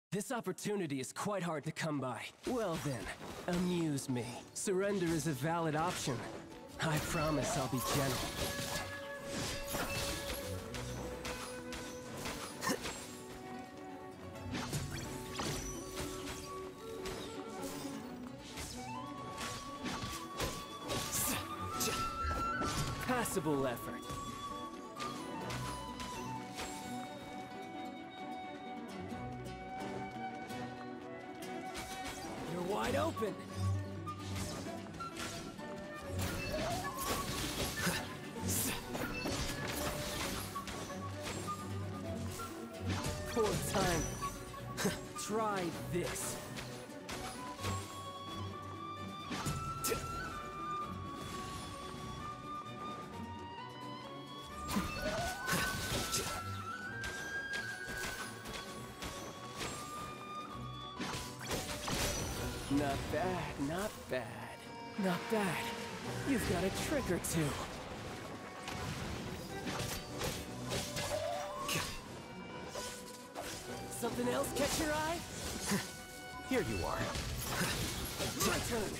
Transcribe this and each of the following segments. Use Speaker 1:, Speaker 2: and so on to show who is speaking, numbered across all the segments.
Speaker 1: This opportunity is quite hard to come by. Well then, amuse me. Surrender is a valid option. I promise I'll be gentle. Passable effort. You're wide open. Poor timing. Try this. Not bad, not bad. Not bad. You've got a trick or two. Something else catch your eye?
Speaker 2: Here you are.
Speaker 1: My turn.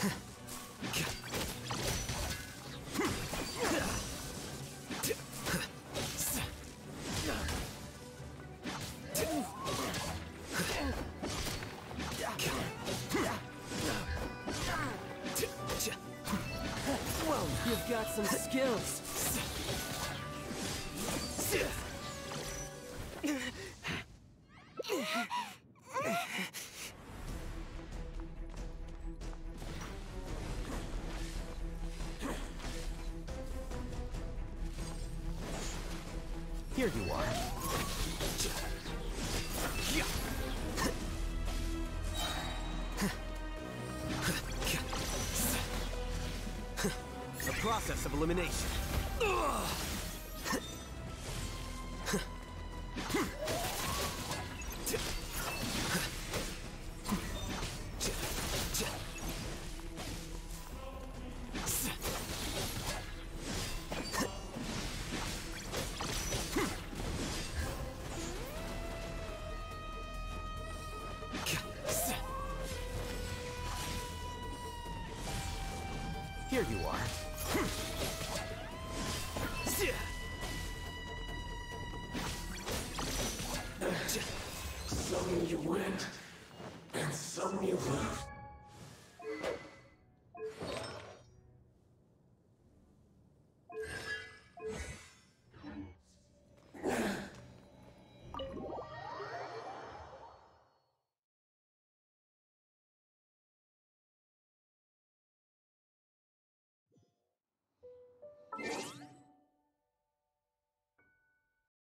Speaker 1: Whoa, you've got some skills.
Speaker 2: Here you are.
Speaker 3: The process of elimination.
Speaker 2: Here you are.